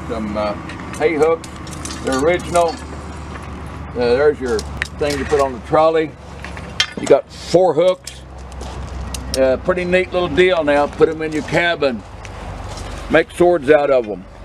some hay hooks. They're original. There's your thing to put on the trolley. You got 4 hooks. Pretty neat little deal now. Put them in your cabin. Make swords out of them.